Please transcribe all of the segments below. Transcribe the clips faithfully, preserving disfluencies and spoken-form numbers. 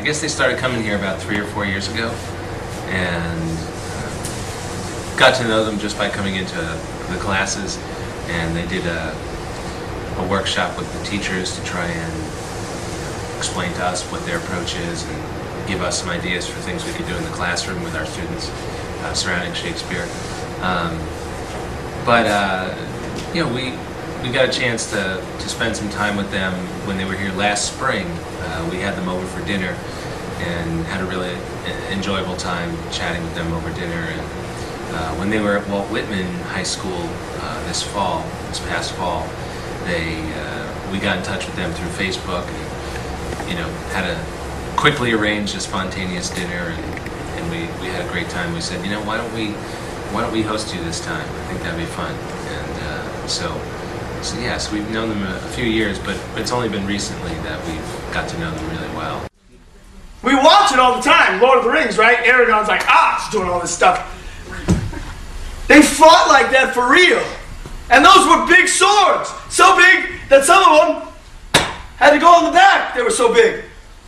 guess they started coming here about three or four years ago, and uh, got to know them just by coming into the classes. And they did a, a workshop with the teachers to try and you know, explain to us what their approach is and give us some ideas for things we could do in the classroom with our students uh, surrounding Shakespeare. Um, but uh, you know, we we got a chance to to spend some time with them when they were here last spring. Uh, we had them over for dinner and had a really enjoyable time chatting with them over dinner. And uh, when they were at Walt Whitman High School uh, this fall, this past fall, they uh, we got in touch with them through Facebook, and you know, had a quickly arranged a spontaneous dinner, and and we we had a great time. We said, you know, why don't we why don't we host you this time? I think that'd be fun. And uh, so. So yes, yeah, so we've known them a, a few years, but it's only been recently that we've got to know them really well. We watch it all the time, Lord of the Rings, right? Aragorn's like, ah, she's doing all this stuff. They fought like that for real. And those were big swords. So big that some of them had to go on the back. They were so big.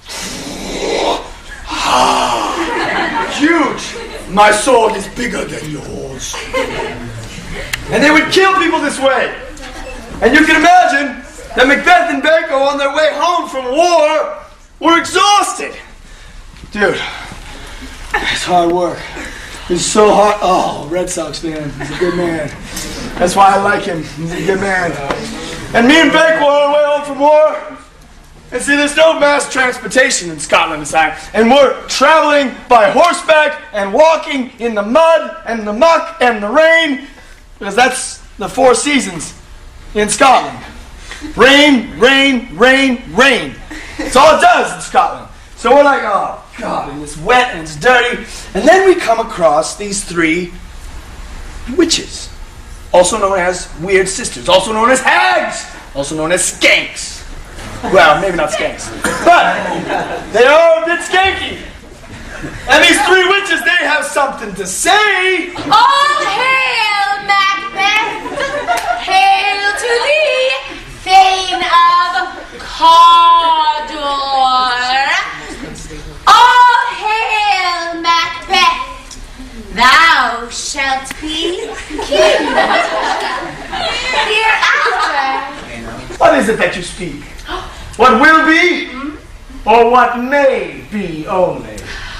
Huge. My sword is bigger than yours. And they would kill people this way. And you can imagine that Macbeth and Banquo on their way home from war were exhausted. Dude, it's hard work. It's so hard. Oh, Red Sox fan. He's a good man. That's why I like him. He's a good man. And me and Banquo are on our way home from war. And see, there's no mass transportation in Scotland this time. And we're traveling by horseback and walking in the mud and the muck and the rain. Because that's the four seasons in Scotland. Rain, rain, rain, rain. That's all it does in Scotland. So we're like, oh God, and it's wet and it's dirty. And then we come across these three witches, also known as weird sisters, also known as hags, also known as skanks. Well, maybe not skanks, but they are a bit skanky. And these three witches, they have something to say. All hail, Macbeth! Hail to thee, Thane of Cawdor! All hail, Macbeth! Thou shalt be king hereafter. What is it that you speak? What will be, or what may be only?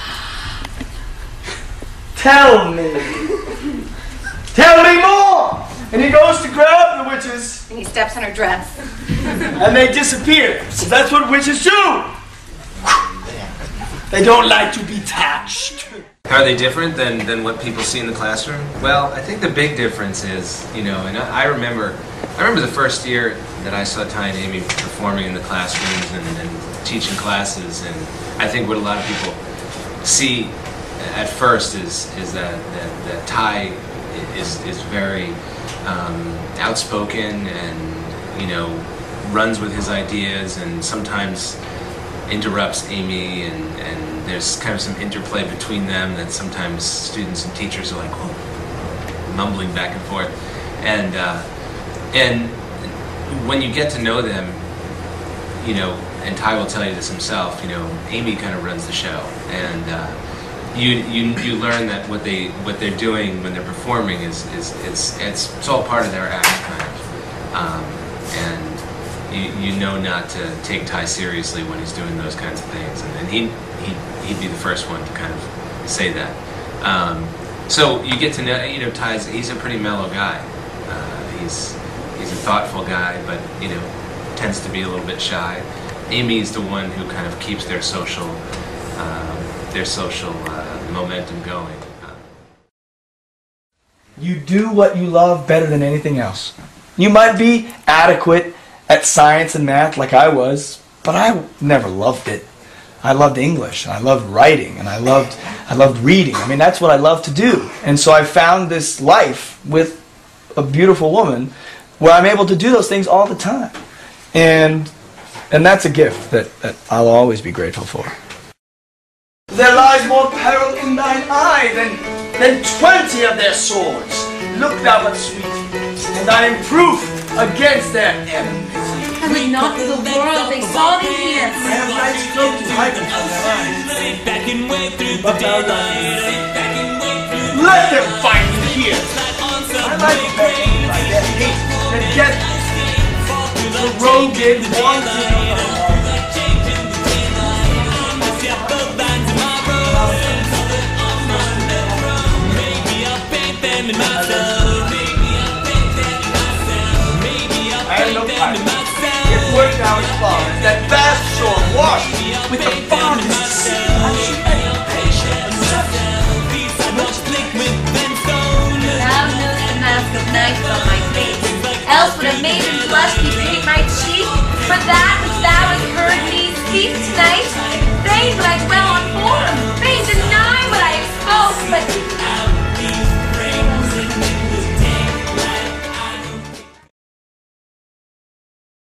Tell me. Tell me more! And he goes to grab the witches. And he steps on her dress. And they disappear. So that's what witches do. They don't like to be touched. How are they different than, than what people see in the classroom? Well, I think the big difference is, you know, and I, I remember I remember the first year that I saw Ty and Amy performing in the classrooms and, and teaching classes, and I think what a lot of people see at first is is that that, that Ty is is very um, outspoken and, you know, runs with his ideas and sometimes interrupts Amy, and, and there's kind of some interplay between them that sometimes students and teachers are like, whoa, mumbling back and forth. And uh, and when you get to know them, you know, and Ty will tell you this himself, you know, Amy kind of runs the show, and uh, you you you learn that what they what they're doing when they're performing is is it's it's it's all part of their act, kind of, um, and you you know not to take Ty seriously when he's doing those kinds of things, and, and he he he'd be the first one to kind of say that. Um, so you get to know, you know, Ty's he's a pretty mellow guy. Uh, he's he's a thoughtful guy, but, you know, tends to be a little bit shy. Amy's the one who kind of keeps their social uh, their social uh, momentum going. You do what you love better than anything else. You might be adequate at science and math like I was, but I never loved it. I loved English, and I loved writing, and I loved I loved reading. I mean, that's what I love to do. And so I found this life with a beautiful woman where I'm able to do those things all the time. And and that's a gift that, that I'll always be grateful for. There lies more peril in thine eye than, than twenty of their swords. Look thou but sweet, and I am proof against their enmity. would not for the world they saw me here. I have nice clothes to hide them from their eyes. But they're let them find me here. I like begging like that hate and get the road did one thing on the heart. I had no time. It worked out as far as that vast shore washed with the